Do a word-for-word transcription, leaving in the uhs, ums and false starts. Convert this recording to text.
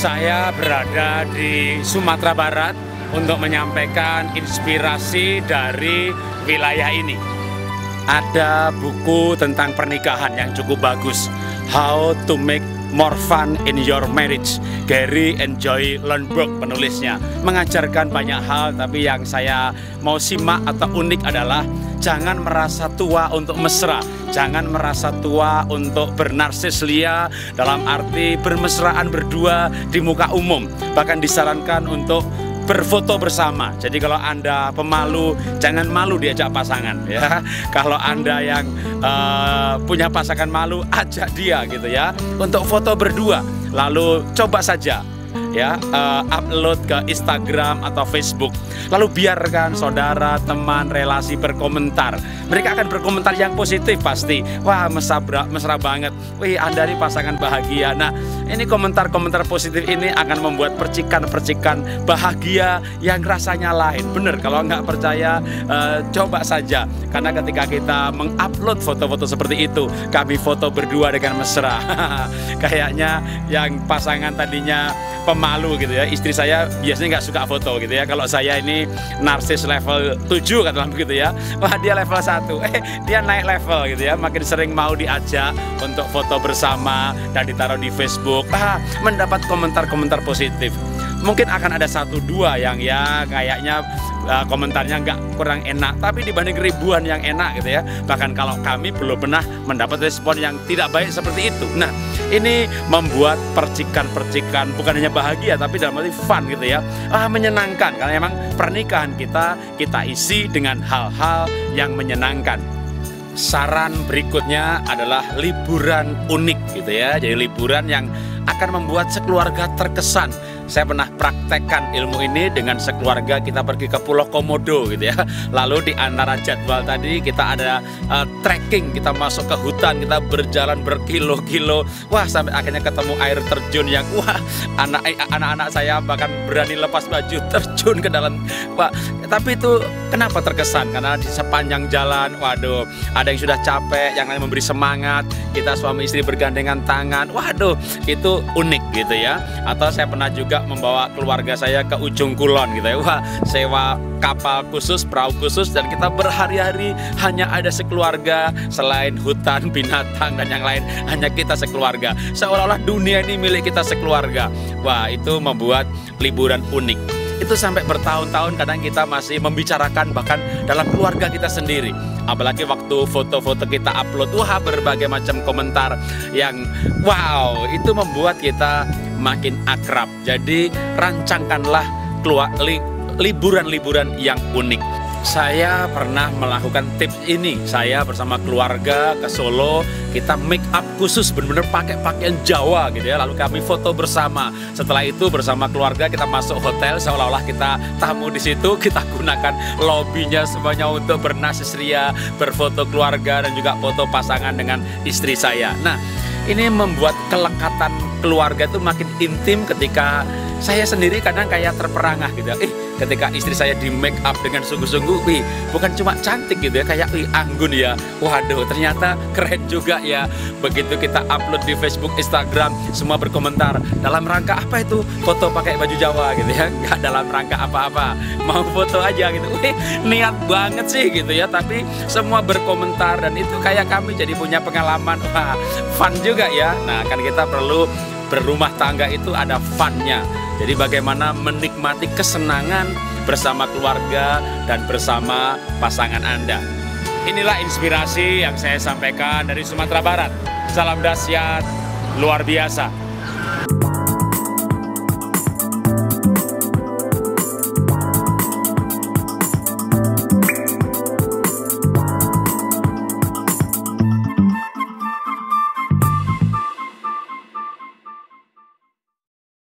Saya berada di Sumatera Barat untuk menyampaikan inspirasi dari wilayah ini. Ada buku tentang pernikahan yang cukup bagus, How to Make More Fun in Your Marriage. Gary Enjoy Lundberg penulisnya, mengajarkan banyak hal, tapi yang saya mau simak atau unik adalah jangan merasa tua untuk mesra, jangan merasa tua untuk bernarsis lia, dalam arti bermesraan berdua di muka umum. Bahkan disarankan untuk berfoto bersama. Jadi kalau Anda pemalu, jangan malu diajak pasangan ya. Kalau Anda yang uh, punya pasangan malu, ajak dia gitu ya untuk foto berdua. Lalu coba saja ya uh, upload ke Instagram atau Facebook. Lalu biarkan saudara, teman, relasi berkomentar. Mereka akan berkomentar yang positif pasti. Wah, mesra, mesra banget. Wih, Anda ini pasangan bahagia. Nah, ini komentar-komentar positif ini akan membuat percikan-percikan bahagia yang rasanya lain. Bener, kalau nggak percaya, uh, coba saja. Karena ketika kita mengupload foto-foto seperti itu, kami foto berdua dengan mesra. Kayaknya yang pasangan tadinya pemalu gitu ya, istri saya biasanya nggak suka foto gitu ya. Kalau saya ini narsis level tujuh katakan begitu ya, wah dia level satu, eh dia naik level gitu ya, makin sering mau diajak untuk foto bersama dan ditaruh di Facebook, ah, mendapat komentar-komentar positif. Mungkin akan ada satu dua yang ya kayaknya uh, komentarnya nggak kurang enak, tapi dibanding ribuan yang enak gitu ya, bahkan kalau kami belum pernah mendapat respon yang tidak baik seperti itu. Nah, ini membuat percikan-percikan bukan hanya bahagia tapi dalam arti fun gitu ya, ah, menyenangkan, karena memang pernikahan kita kita isi dengan hal-hal yang menyenangkan. Saran berikutnya adalah liburan unik gitu ya, jadi liburan yang akan membuat sekeluarga terkesan. Saya pernah praktekkan ilmu ini dengan sekeluarga, kita pergi ke Pulau Komodo gitu ya. Lalu di antara jadwal tadi kita ada uh, trekking, kita masuk ke hutan, kita berjalan berkilo-kilo. Wah, sampai akhirnya ketemu air terjun yang wah, anak anak-anak saya bahkan berani lepas baju terjun ke dalam. Wah, tapi itu kenapa terkesan? Karena di sepanjang jalan, waduh, ada yang sudah capek, yang lain memberi semangat. Kita suami istri bergandengan tangan. Waduh, itu unik gitu ya. Atau saya pernah juga membawa keluarga saya ke ujung kulon gitu ya. Wah, sewa kapal khusus, perahu khusus, dan kita berhari-hari hanya ada sekeluarga, selain hutan, binatang, dan yang lain, hanya kita sekeluarga. Seolah-olah dunia ini milik kita sekeluarga. Wah, itu membuat liburan unik. Itu sampai bertahun-tahun kadang kita masih membicarakan bahkan dalam keluarga kita sendiri. Apalagi waktu foto-foto kita upload, wah, berbagai macam komentar yang wow, itu membuat kita makin akrab. Jadi rancangkanlah keluar li, liburan-liburan yang unik. Saya pernah melakukan tips ini. Saya bersama keluarga ke Solo, kita make up khusus, benar-benar pakai pakaian Jawa gitu ya. Lalu kami foto bersama. Setelah itu bersama keluarga kita masuk hotel, seolah-olah kita tamu di situ. Kita gunakan lobbynya semuanya untuk bernarsis ria, berfoto keluarga, dan juga foto pasangan dengan istri saya. Nah, ini membuat kelekatan keluarga itu makin intim. Ketika saya sendiri kadang kayak terperangah gitu ya. Eh, ketika istri saya di make up dengan sungguh-sungguh, wih, bukan cuma cantik gitu ya, kayak wih, anggun ya. Waduh, ternyata keren juga ya. Begitu kita upload di Facebook, Instagram, semua berkomentar, dalam rangka apa itu? Foto pakai baju Jawa gitu ya. Nggak dalam rangka apa-apa, mau foto aja gitu. Wih, niat banget sih gitu ya. Tapi semua berkomentar, dan itu kayak kami jadi punya pengalaman, wah, fun juga ya. Nah, kan kita perlu berumah tangga itu ada funnya. Jadi bagaimana menikmati kesenangan bersama keluarga dan bersama pasangan Anda. Inilah inspirasi yang saya sampaikan dari Sumatera Barat. Salam dahsyat, luar biasa.